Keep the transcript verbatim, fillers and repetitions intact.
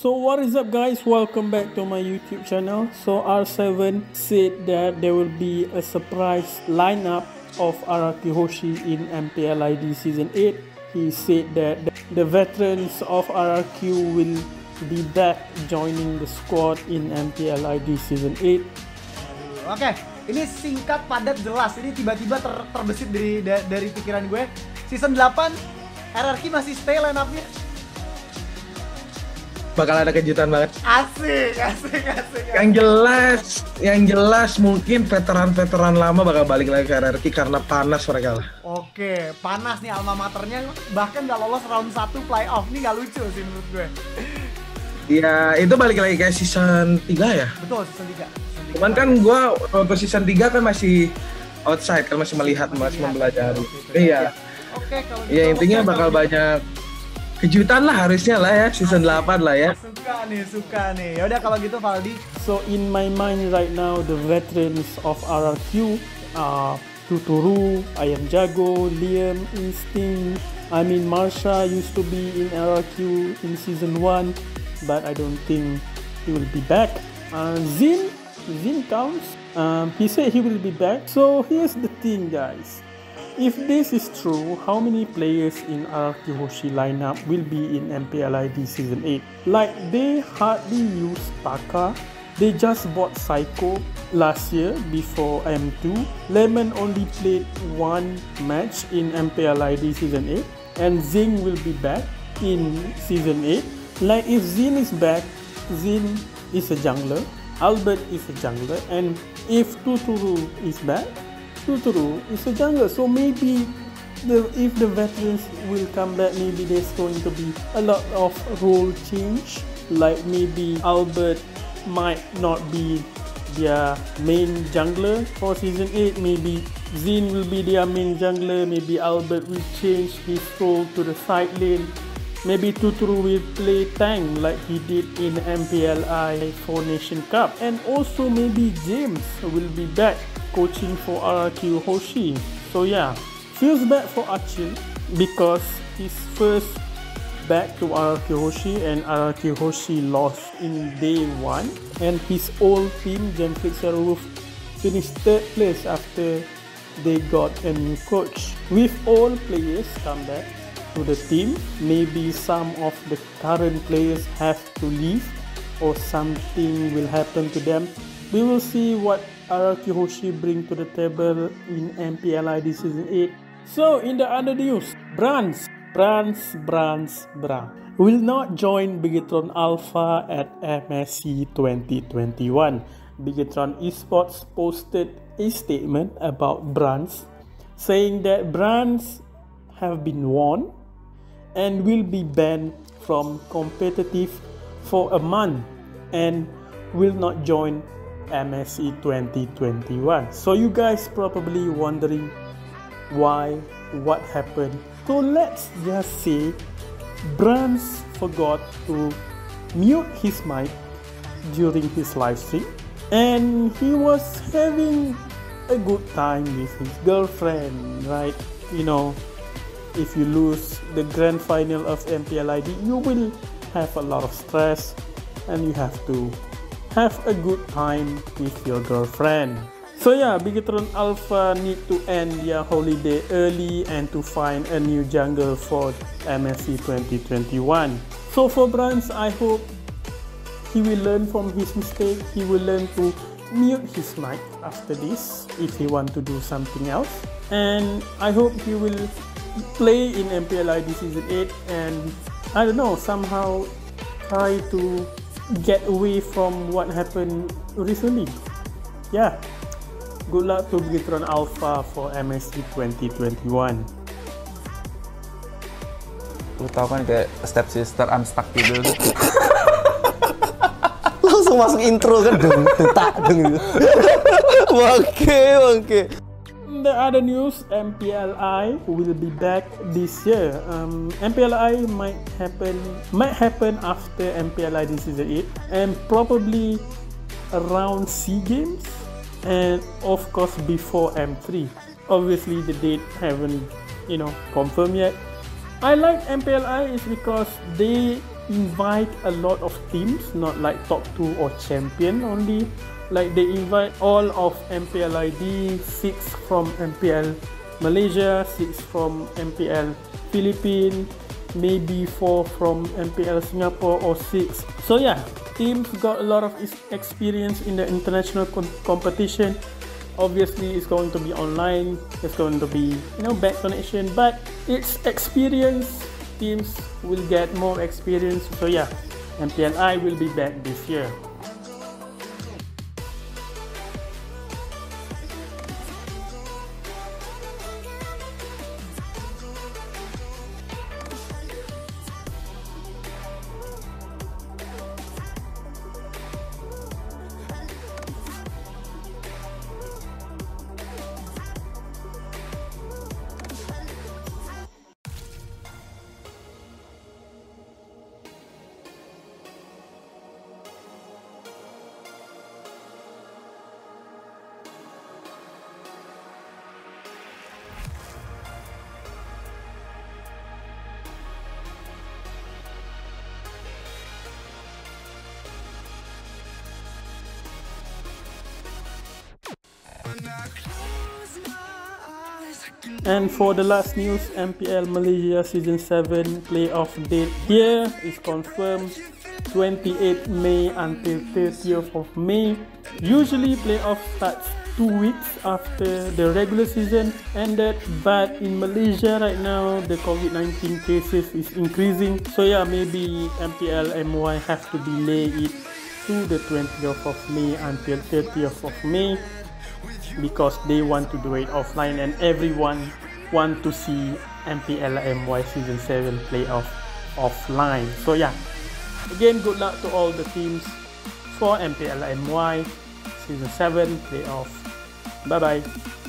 So what is up guys, welcome back to my YouTube channel. So R seven said that there will be a surprise lineup of Araki Hoshi in M P L I D Season eight. He said that the veterans of R R Q will be back joining the squad in M P L I D Season eight. Oke, ini singkat, padat, jelas. Ini tiba-tiba ter terbesit dari da dari pikiran gue. Season delapan R R Q masih stay line-up-nya. Bakal ada kejutan banget. Asik, asik, asik. Yang jelas, yang jelas mungkin veteran-veteran lama bakal balik lagi ke R R Q karena panas mereka lah. Oke, panas nih alma maternya, bahkan nggak lolos round satu playoff. Ini nggak lucu sih menurut gue. Ya, itu balik lagi kayak season tiga ya? Betul, season tiga. Season tiga. Cuman kan gue waktu season tiga kan masih outside, kan masih melihat, masih, masih mempelajari. Iya. Oke, kalau gitu. Ya intinya okay, bakal banyak kejutan lah harusnya lah ya, season delapan lah ya. Suka nih, suka nih. Yaudah kalau gitu Valdi. So in my mind right now, the veterans of R R Q are Tuturu, Ayam Jago, Liam, Instinct. I mean Marsha used to be in R R Q in season one, but I don't think he will be back. Uh, Zin, Zin counts. Um, he said he will be back. So here's the thing guys. If this is true, how many players in R R Q Hoshi lineup will be in M P L I D Season eight? Like, they hardly use Taka. They just bought Psycho last year before M two. Lemon only played one match in M P L I D Season eight. And Zing will be back in Season eight. Like, if Zin is back, Zin is a jungler. Albert is a jungler. And if Tuturu is back, Tuturu is a jungler, so maybe the if the veterans will come back, maybe there's going to be a lot of role change. Like maybe Albert might not be their main jungler for season eight. Maybe Zin will be their main jungler. Maybe Albert will change his role to the side lane. Maybe Tuturu will play tank like he did in M P L I Four Nation Cup. And also maybe James will be back coaching for R R Q Hoshi. So yeah, feels bad for Achil because he's first back to R R Q Hoshi and R R Q Hoshi lost in day one. And his old team, Genflix Seroof, finished third place after they got a new coach. With all players come back to the team, maybe some of the current players have to leave or something will happen to them. We will see what R R Q Hoshi bring to the table in M P L I D Season eight. So in the other news, Brands, Brands, Brands, Brands will not join Bigetron Alpha at M S C twenty twenty-one. Bigetron Esports posted a statement about Brands saying that Brands have been warned and will be banned from competitive for a month and will not join M S C twenty twenty-one. So you guys probably wondering why, what happened. So let's just say Brands forgot to mute his mic during his live stream and he was having a good time with his girlfriend, right? You know, if you lose the grand final of M P L I D, you will have a lot of stress and you have to have a good time with your girlfriend. So yeah, Bigetron Alpha need to end their holiday early and to find a new jungle for M S C twenty twenty-one. So for Brands, I hope he will learn from his mistake. He will learn to mute his mic after this if he want to do something else. And I hope he will play in M P L I D Season eight and I don't know, somehow try to get away from what happened recently. Yeah, good luck to Bigetron Alpha for M S C twenty twenty-one. Lu tau kan kayak Step Sister Unstuck gitu. Langsung masuk intro kan, deng, detak, deng. Oke, oke. The other news, M P L I will be back this year. Um, M P L I might happen might happen after M P L I D Season eight and probably around SEA Games and of course before M three. Obviously the date haven't, you know, confirmed yet. I like M P L I is because they invite a lot of teams, not like top two or champion only. Like they invite all of M P L I D, six from M P L Malaysia, six from M P L Philippines, maybe four from M P L Singapore or six. So yeah, teams got a lot of experience in the international com competition. Obviously, it's going to be online. It's going to be, you know, bad connection, but it's experience. Teams will get more experience. So yeah, M P L I will be back this year. And for the last news, M P L Malaysia Season seven playoff date here is confirmed, twenty-eighth May until thirtieth of May. Usually playoff starts two weeks after the regular season ended, but in Malaysia right now the COVID nineteen cases is increasing. So yeah, maybe M P L M Y have to delay it to the twentieth of May until thirtieth of May. Because they want to do it offline and everyone want to see M P L M Y Season seven playoff offline. So yeah, again, good luck to all the teams for M P L M Y Season seven playoff. Bye bye.